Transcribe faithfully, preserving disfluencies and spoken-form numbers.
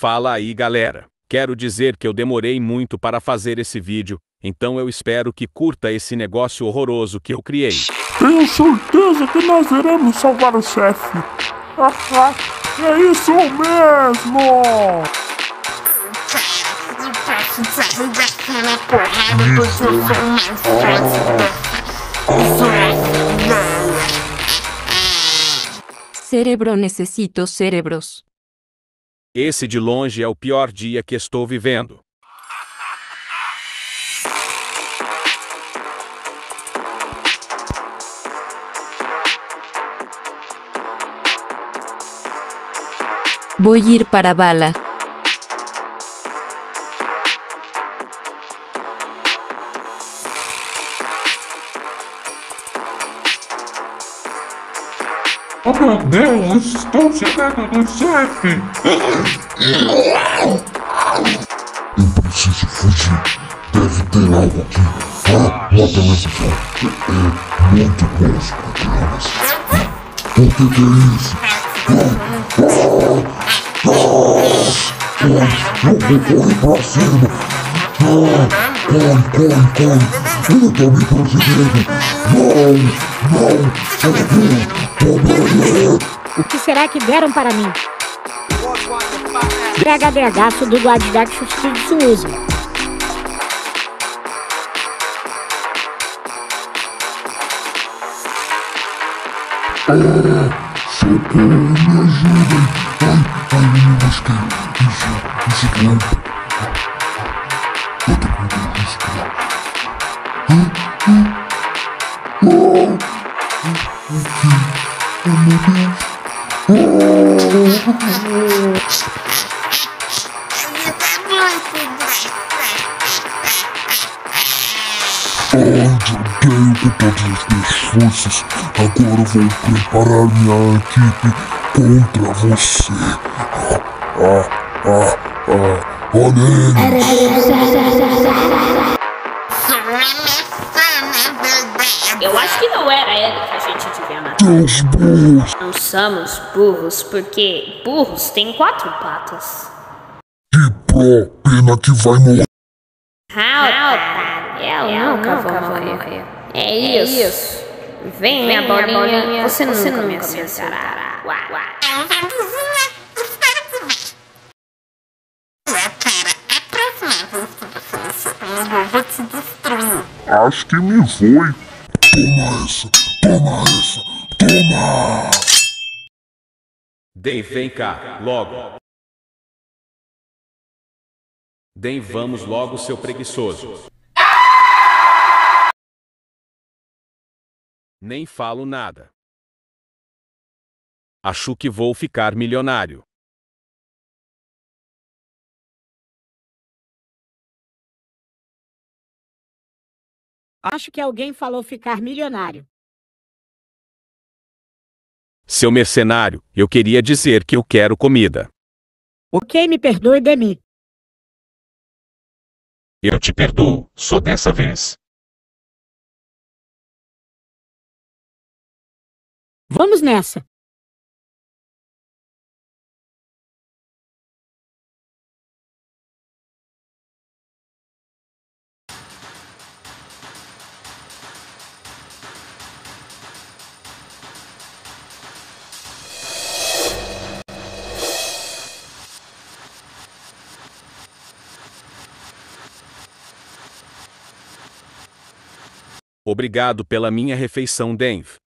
Fala aí, galera. Quero dizer que eu demorei muito para fazer esse vídeo, então eu espero que curta esse negócio horroroso que eu criei. Tenho certeza que nós iremos salvar o chefe. É isso mesmo! Eu posso te arregaçar na porrada porque eu sou o mais forte dessa. Cerebro, necesito cérebros. Esse de longe é o pior dia que estou vivendo. Voy ir para a bala. Oh meu Deus, estou chegando do chefe! Eu preciso fugir. Deve ter algo aqui. Ah, lá tem esse som. É muito bom os programas. O que, que é isso? Ah, ah, ah, eu vou correr pra cima. Ah, corre, corre, corre. Ele tá me perseguindo. Não, não, O que será que deram para mim? D H D H do Guadidactus usa. Ah, socorro, me ajudem. Ai, ai, me lasquei. Isso, isso é bom. Eu tô com medo de respirar. Ah, ah, ah. Aqui. Oh meu Deus! Oh. Ai, joguei com todas as minhas forças. Agora vou preparar minha equipe contra você. Ah, ah, ah, olhem! Eu acho que não era ele que a gente devia matar. Deus burros! Não somos burros porque burros têm quatro patas. Que pró, pena que vai morrer. Ah, otário, eu, eu nunca, nunca vou morrer. morrer. É, é isso. isso. Vem, Vem minha bolinha, bolinha, você, você nunca, nunca me acertará. Uá, uá. Eu vou te destruir. Acho que me foi. Toma essa, toma essa, toma! Den, vem cá, logo. Den, vamos logo, seu preguiçoso. Nem falo nada. Acho que vou ficar milionário. Acho que alguém falou ficar milionário. Seu mercenário, eu queria dizer que eu quero comida. Ok, me perdoe, Demi. Eu te perdoo, só dessa vez. Vamos nessa. Obrigado pela minha refeição, Denv.